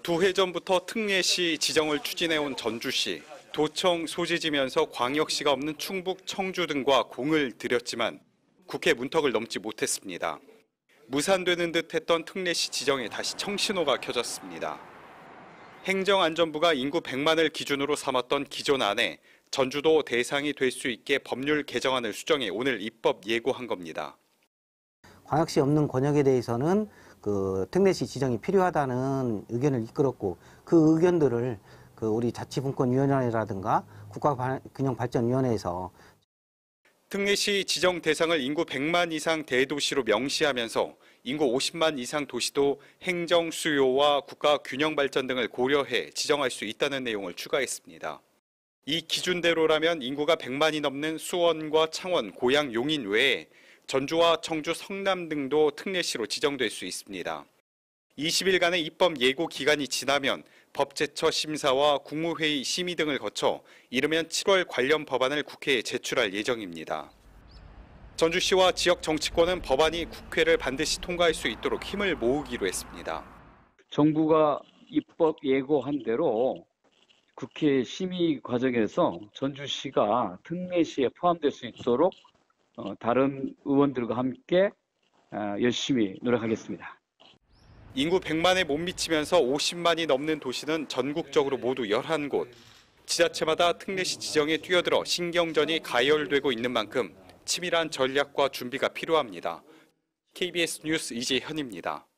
두 해 전부터 특례시 지정을 추진해온 전주시. 도청 소지지면서 광역시가 없는 충북, 청주 등과 공을 들였지만 국회 문턱을 넘지 못했습니다. 무산되는 듯 했던 특례시 지정에 다시 청신호가 켜졌습니다. 행정안전부가 인구 100만을 기준으로 삼았던 기존안에 전주도 대상이 될 수 있게 법률 개정안을 수정해 오늘 입법 예고한 겁니다. 광역시 없는 권역에 대해서는 특례시 지정이 필요하다는 의견을 이끌었고 그 의견들을 우리 자치분권위원회라든가 국가균형발전위원회에서 특례시 지정 대상을 인구 100만 이상 대도시로 명시하면서 인구 50만 이상 도시도 행정 수요와 국가 균형 발전 등을 고려해 지정할 수 있다는 내용을 추가했습니다. 이 기준대로라면 인구가 100만이 넘는 수원과 창원, 고양, 용인 외에 전주와 청주, 성남 등도 특례시로 지정될 수 있습니다. 20일간의 입법 예고 기간이 지나면 법제처 심사와 국무회의 심의 등을 거쳐 이르면 7월 관련 법안을 국회에 제출할 예정입니다. 전주시와 지역 정치권은 법안이 국회를 반드시 통과할 수 있도록 힘을 모으기로 했습니다. 정부가 입법 예고한 대로 국회 심의 과정에서 전주시가 특례시에 포함될 수 있도록 다른 의원들과 함께 열심히 노력하겠습니다. 인구 100만에 못 미치면서 50만이 넘는 도시는 전국적으로 모두 11곳. 지자체마다 특례시 지정에 뛰어들어 신경전이 가열되고 있는 만큼 치밀한 전략과 준비가 필요합니다. KBS 뉴스 이재현입니다.